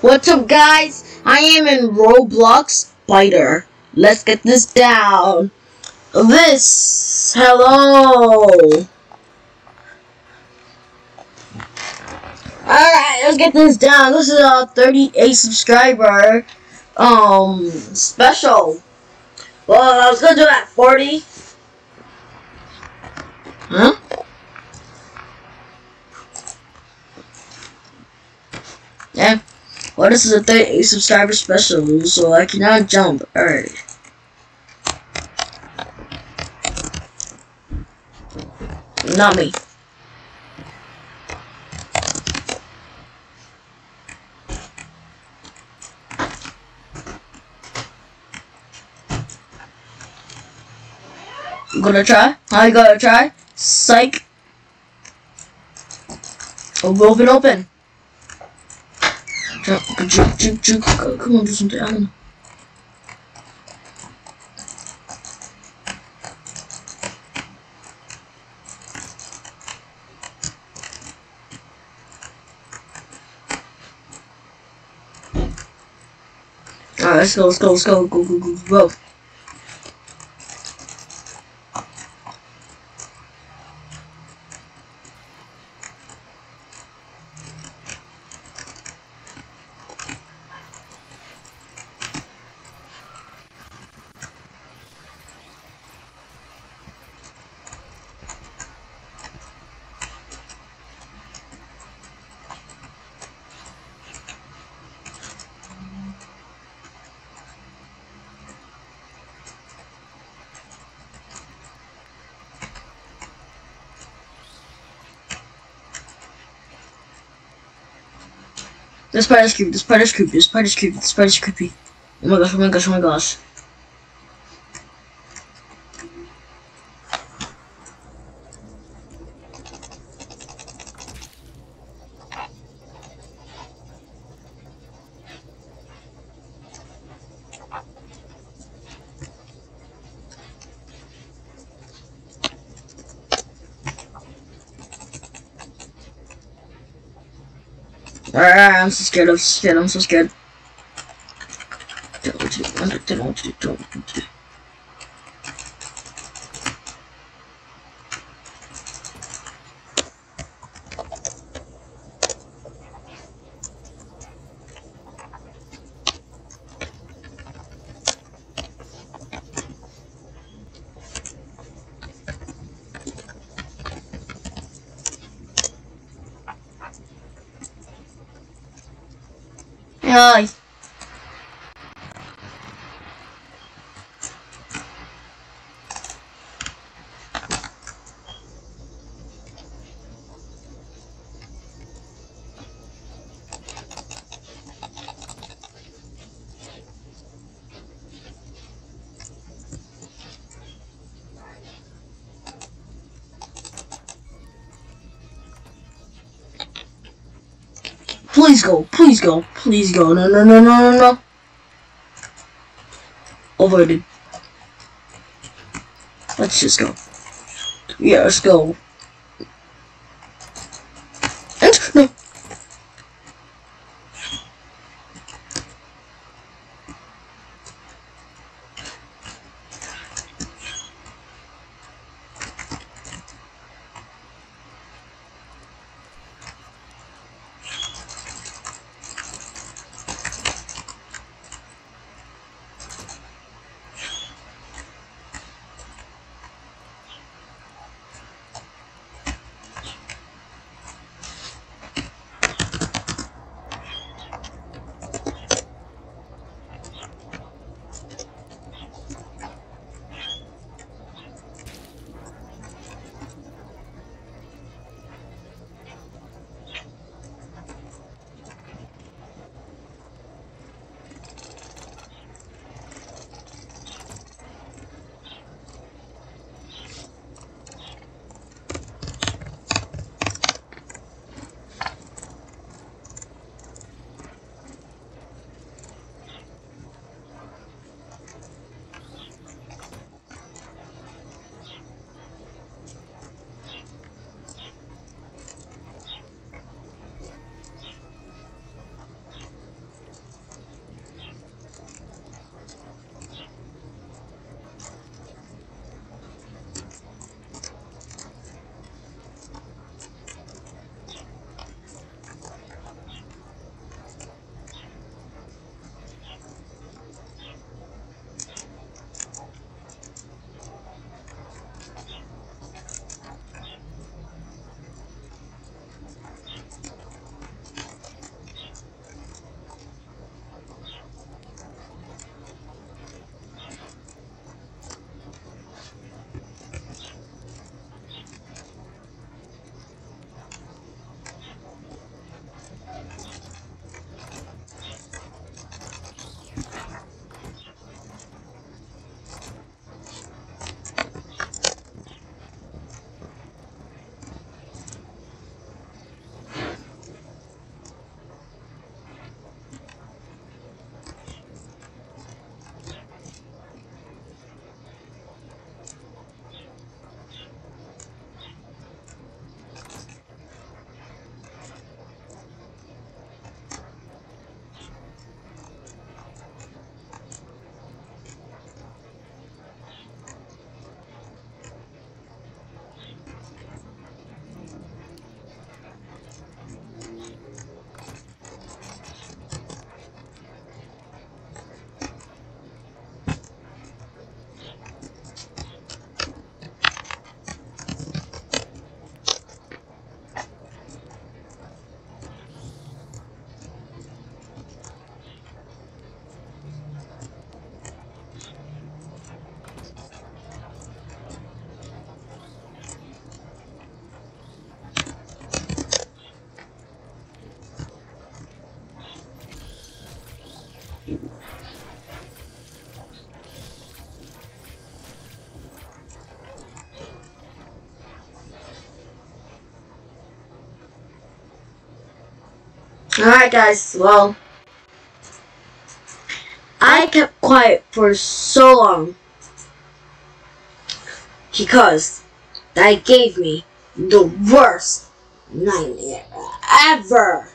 What's up, guys? I am in Roblox Spider. Let's get this down. Hello. Alright, let's get this down. This is a 38 subscriber special. Well, I was gonna do that 40. Huh? Yeah. Well, this is a 38 subscriber special, so I cannot jump. Alright. Not me. I'm gonna try. I gotta try. Psych. Open. Juke. Come on, do something. I don't know. Alright, let's go. Go. The spider's creepy. Oh my gosh. Alright, I'm so scared. Don't want to. Hi. Please go. No. Avoided. Let's just go. Yeah, let's go. No. Alright guys, well, I kept quiet for so long because that gave me the worst nightmare ever.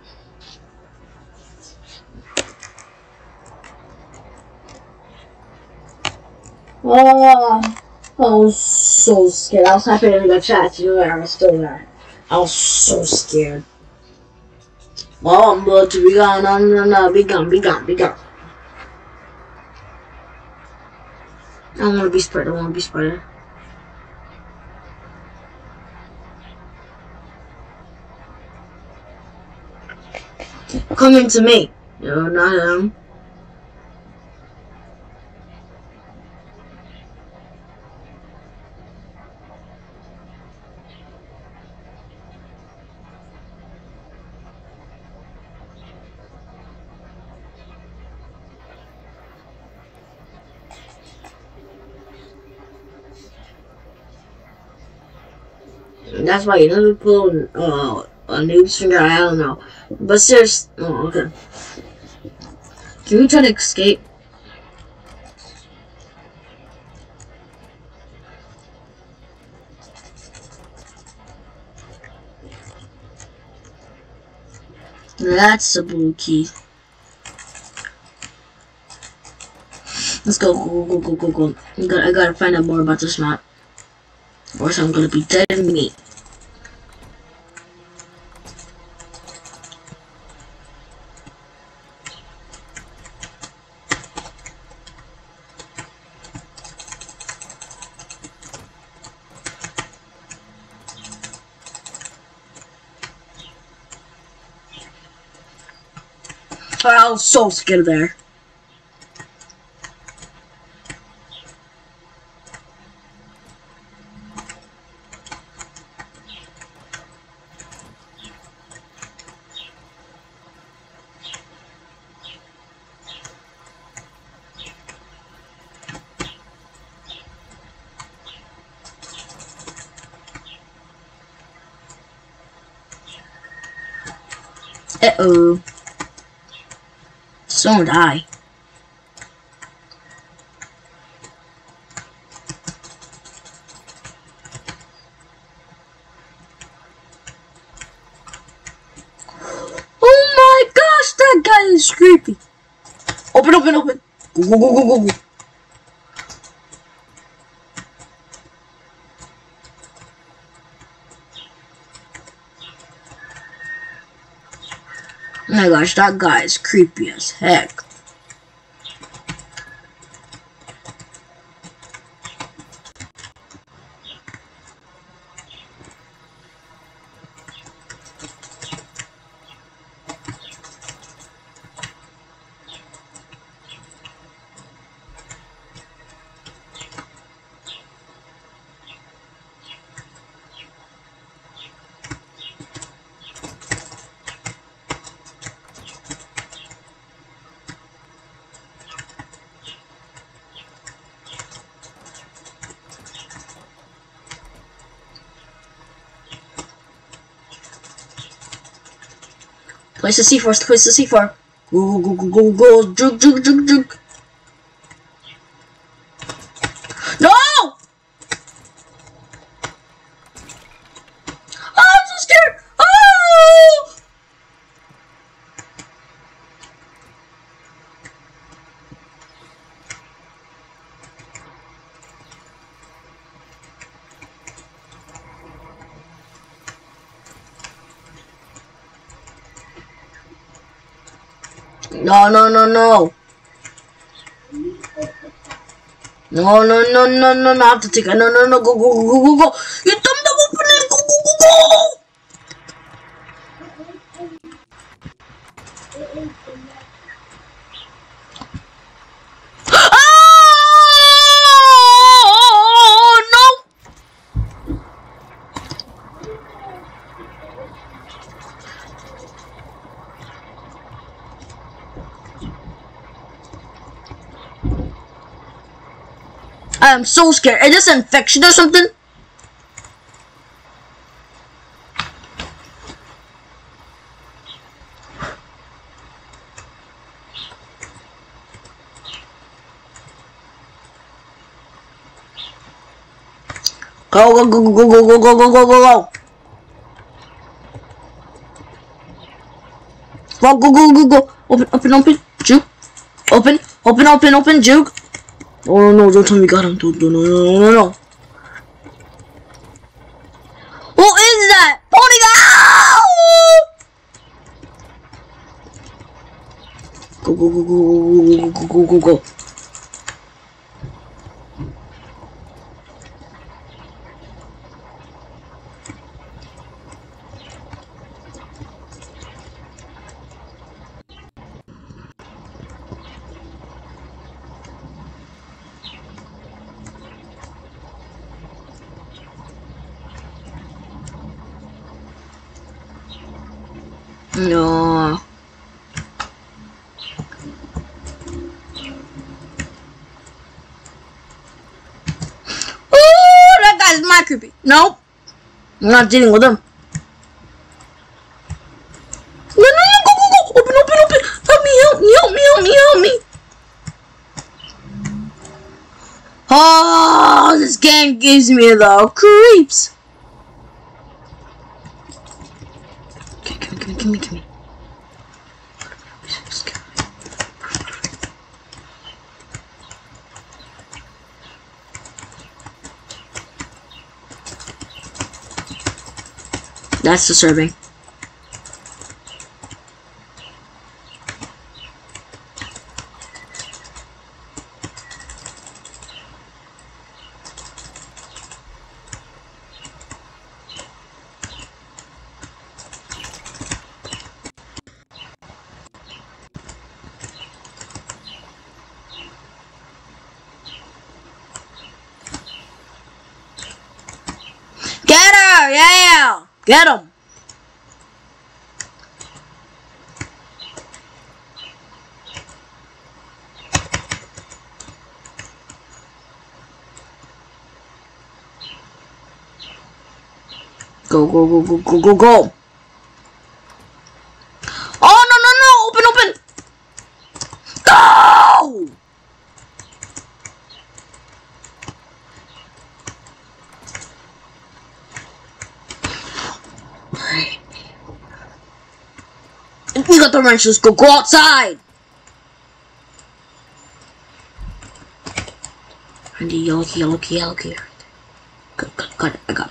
Oh, I was so scared. I was typing in the chat, you know, I was still there. I was so scared. Oh, I'm about to be gone. No, be gone, be gone, be gone. I don't want to be spread. I want to be spread. Coming to me. No, not him. That's why you never pull a noob's finger. I don't know, but seriously, oh, okay. Can we try to escape? That's a blue key. Let's go, go. I gotta find out more about this map, or else I'm gonna be dead in meat. I was so scared there. Uh-oh. Someone die. Oh my gosh, that guy is creepy. Open. Go. Oh my gosh, that guy is creepy as heck. Place the C4, place the C4. Go, juke. No! Oh, I'm so scared! Oh! No. No, I have to take it. No, go. You dumb open it, go. Oh, no! I am so scared. Is this infection or something? Go, go, go, go, go, go, go, go, go, go, go. Go, go, go, go, go. Open, open, open. Juke. Open, open, open, open. Juke. Oh no, don't tell me you got him. No, no, no, no, no. Who is that? Pony go! Go, go, go, go, go, go, go, go. No. Ooh, that guy's my creepy. Nope. I'm not dealing with him. No, no, no, go, go, go. Open, open, open. Help me, help me, help me, help me, help me. Oh, this game gives me the creeps. Give me, give me. That's disturbing. Get her! Yeah! Get him! Go, go, go, go, go, go, go! Oh, no, no, no! Open, open! Go! We got the wrenches. Go outside. And the yellow key. Got it. I got it.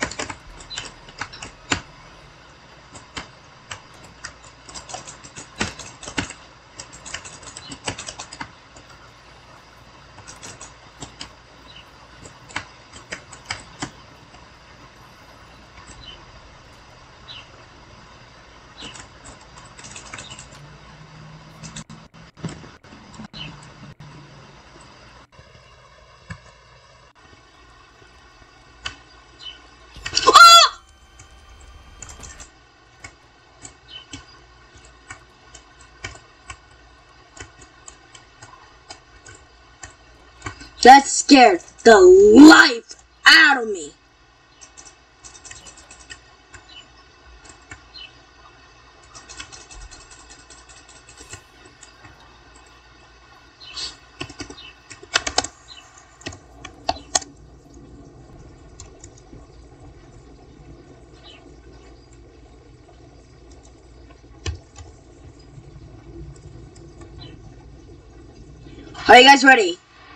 That scared the life out of me. Are you guys ready?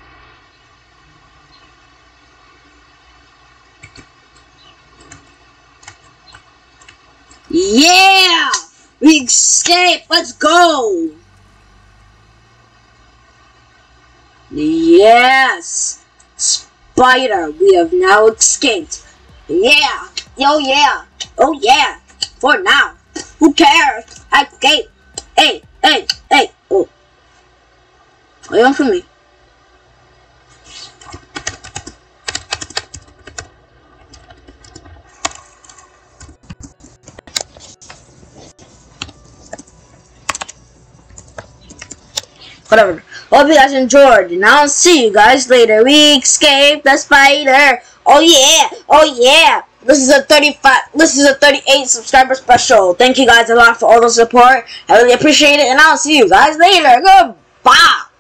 Yeah! We escaped! Let's go! Yes! Spider, we have now escaped. Yeah! Yo, yeah! Oh, yeah! For now! Who cares? Escape! Hey! Oh! Are you on for me? Whatever. Hope you guys enjoyed, and I'll see you guys later. We escaped the spider. Oh yeah. This is a 38 subscriber special. Thank you guys a lot for all the support. I really appreciate it, and I'll see you guys later. Goodbye.